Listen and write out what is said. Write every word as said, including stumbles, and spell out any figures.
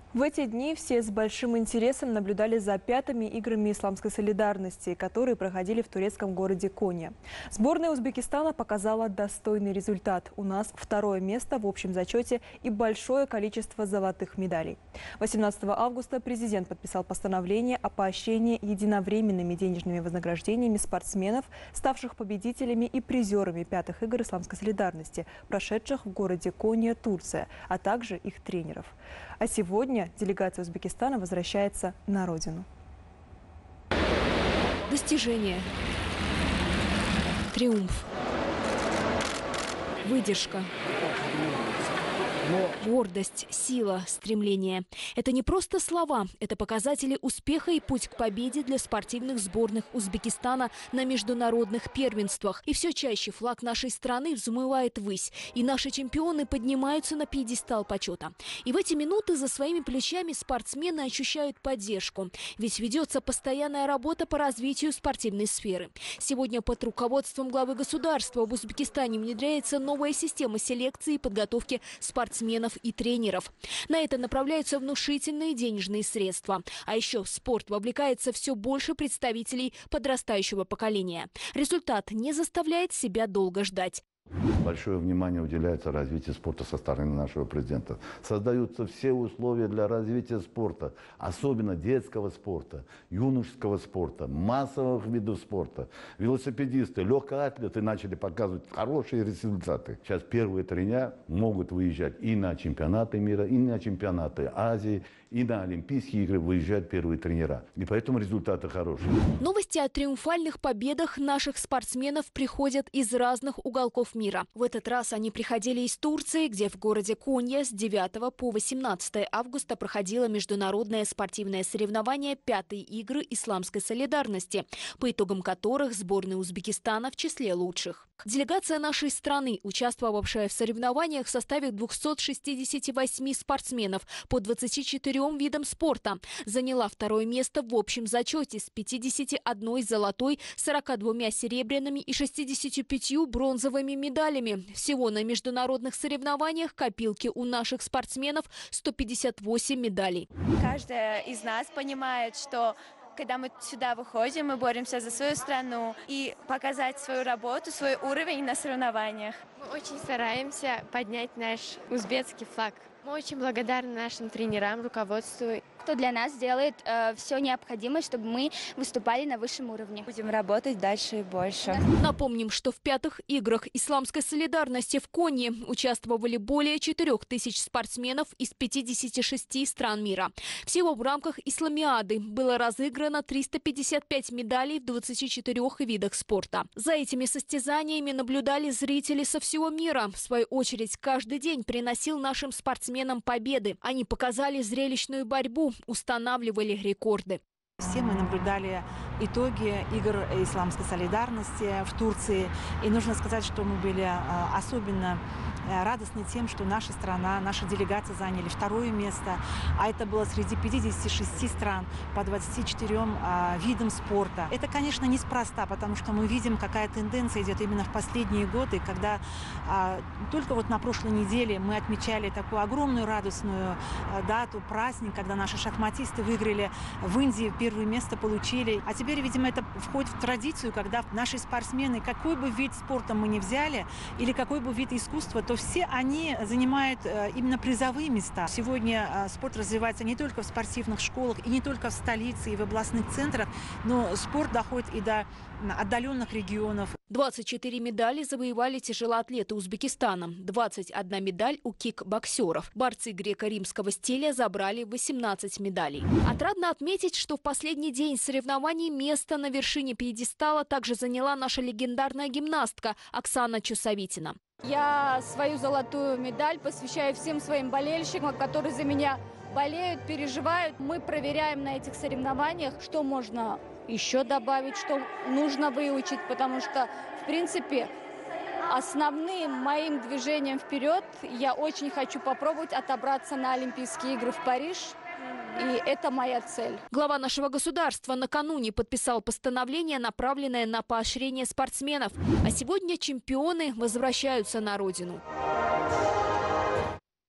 В эти дни все с большим интересом наблюдали за пятыми играми исламской солидарности, которые проходили в турецком городе Конья. Сборная Узбекистана показала достойный результат. У нас второе место в общем зачете и большое количество золотых медалей. восемнадцатого августа президент подписал постановление о поощрении единовременными денежными вознаграждениями спортсменов, ставших победителями и призерами пятых игр исламской солидарности, прошедших в городе Конья, Турция, а также их тренеров. А сегодня делегация Узбекистана возвращается на родину. Достижение. Триумф. Выдержка. Гордость, сила, стремление. Это не просто слова, это показатели успеха и путь к победе для спортивных сборных Узбекистана на международных первенствах. И все чаще флаг нашей страны взмывает ввысь, и наши чемпионы поднимаются на пьедестал почета. И в эти минуты за своими плечами спортсмены ощущают поддержку, ведь ведется постоянная работа по развитию спортивной сферы. Сегодня под руководством главы государства в Узбекистане внедряется новая система селекции и подготовки спортсменов и тренеров. На это направляются внушительные денежные средства. А еще в спорт вовлекается все больше представителей подрастающего поколения. Результат не заставляет себя долго ждать. Большое внимание уделяется развитию спорта со стороны нашего президента. Создаются все условия для развития спорта, особенно детского спорта, юношеского спорта, массовых видов спорта. Велосипедисты, легкоатлеты начали показывать хорошие результаты. Сейчас первые тренера могут выезжать и на чемпионаты мира, и на чемпионаты Азии, и на Олимпийские игры выезжают первые тренера. И поэтому результаты хорошие. Новости о триумфальных победах наших спортсменов приходят из разных уголков мира. В этот раз они приходили из Турции, где в городе Конья с девятого по восемнадцатое августа проходило международное спортивное соревнование «Пятые игры исламской солидарности», по итогам которых сборная Узбекистана в числе лучших. Делегация нашей страны, участвовавшая в соревнованиях, составит двухсот шестидесяти восьми спортсменов по двадцати четырем видам спорта, заняла второе место в общем зачете с пятьюдесятью одной золотой, сорока двумя серебряными и шестьюдесятью пятью бронзовыми медалями. Всего на международных соревнованиях копилки у наших спортсменов сто пятьдесят восемь медалей. Каждая из нас понимает, что когда мы сюда выходим, мы боремся за свою страну и показать свою работу, свой уровень на соревнованиях. Мы очень стараемся поднять наш узбекский флаг. Мы очень благодарны нашим тренерам, руководству. Кто для нас делает э, все необходимое, чтобы мы выступали на высшем уровне. Будем работать дальше и больше. Напомним, что в пятых играх исламской солидарности в Конье участвовали более четырёх тысяч спортсменов из пятидесяти шести стран мира. Всего в рамках Исламиады было разыграно триста пятьдесят пять медалей в двадцати четырёх видах спорта. За этими состязаниями наблюдали зрители со всего мира. В свою очередь, каждый день приносил нашим спортсменам победы. Они показали зрелищную борьбу, устанавливали рекорды. Все мы наблюдали итоги игр исламской солидарности в Турции. И нужно сказать, что мы были особенно радостны тем, что наша страна, наша делегация заняли второе место. А это было среди пятидесяти шести стран по двадцати четырем а, видам спорта. Это, конечно, неспроста, потому что мы видим, какая тенденция идет именно в последние годы, когда а, только вот на прошлой неделе мы отмечали такую огромную радостную а, дату, праздник, когда наши шахматисты выиграли в Индии, первое место получили. А теперь, видимо, это входит в традицию, когда наши спортсмены, какой бы вид спорта мы ни взяли, или какой бы вид искусства, то все они занимают именно призовые места. Сегодня спорт развивается не только в спортивных школах, и не только в столице, и в областных центрах, но спорт доходит и до отдаленных регионов. двадцать четыре медали завоевали тяжелоатлеты Узбекистана, двадцать одна медаль у кикбоксеров. Борцы греко-римского стиля забрали восемнадцать медалей. Отрадно отметить, что в последний день соревнований место на вершине пьедестала также заняла наша легендарная гимнастка Оксана Чусовитина. Я свою золотую медаль посвящаю всем своим болельщикам, которые за меня болеют, переживают. Мы проверяем на этих соревнованиях, что можно еще добавить, что нужно выучить, потому что, в принципе, основным моим движением вперед я очень хочу попробовать отобраться на Олимпийские игры в Париж. И это моя цель. Глава нашего государства накануне подписал постановление, направленное на поощрение спортсменов. А сегодня чемпионы возвращаются на родину.